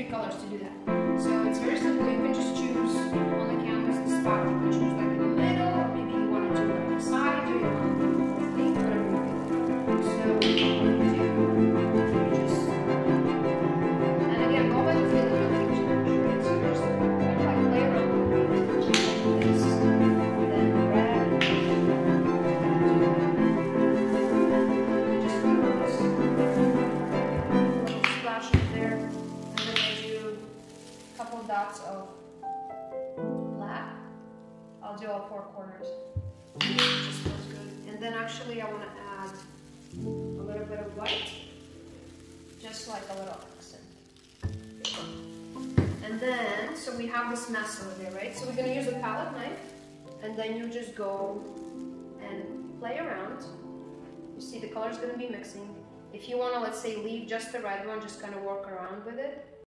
three colors to do that. So it's very simple. You can just choose on the canvas the spot. You can choose like in the middle, or maybe you want to do like the side, or you want to do complete, whatever you do. So what you just, and again, go by the feeling of the picture. Right? So just kind of like play around with this, then red, just put those little splashes there, and then I do a couple dots of black. I'll do all four corners. Just feels good. And then actually I want to add a little bit of white, just like a little accent. And then, so we have this mess over there, right? So we're going to use a palette knife, and then you just go and play around. You see the color's going to be mixing. If you want to, let's say, leave just the red one, just kind of work around with it.